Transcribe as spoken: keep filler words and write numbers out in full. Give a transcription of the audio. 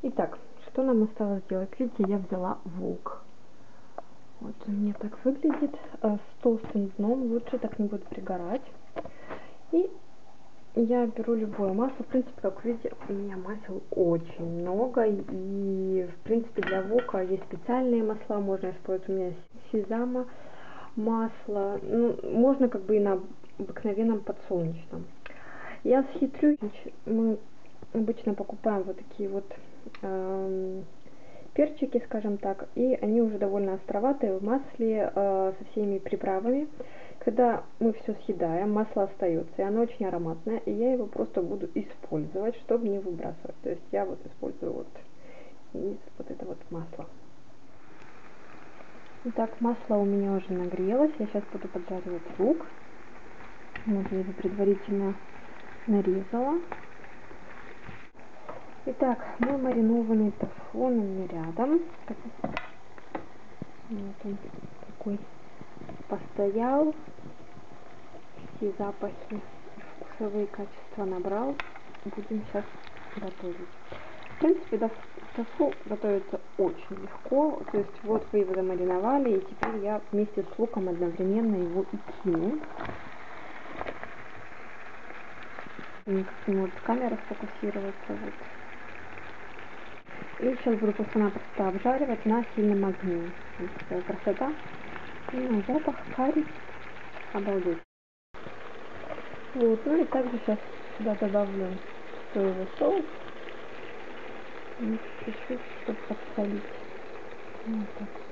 Итак, что нам осталось сделать? Видите, я взяла вок. Вот он мне так выглядит. С толстым дном, лучше так не будет пригорать. И я беру любое масло. В принципе, как видите, у меня масел очень много. И, в принципе, для вока есть специальные масла. Можно использовать, у меня сезама масло. Ну, можно как бы и на обыкновенном подсолнечном. Я схитрю. Мы обычно покупаем вот такие вот эм, перчики, скажем так, и они уже довольно островатые в масле э, со всеми приправами. Когда мы все съедаем, масло остается, и оно очень ароматное, и я его просто буду использовать, чтобы не выбрасывать. То есть я вот использую вот, и вот это вот масло. Итак, масло у меня уже нагрелось, я сейчас буду поджаривать лук. Вот я его предварительно нарезала. Итак, мой маринованный тофу у меня рядом. Вот он такой постоял, все запахи и вкусовые качества набрал. Будем сейчас готовить. В принципе, тофу готовится очень легко. То есть вот вы его замариновали, и теперь я вместе с луком одновременно его и кину. Никак не может камера сфокусироваться. Вот. И сейчас буду просто-напросто обжаривать на сильном огне. Вот такая красота. Ну, запах, карри. Обалдеть. Вот, ну и также сейчас сюда добавлю соевый соус. И чуть-чуть, чтобы подсолить. Вот так.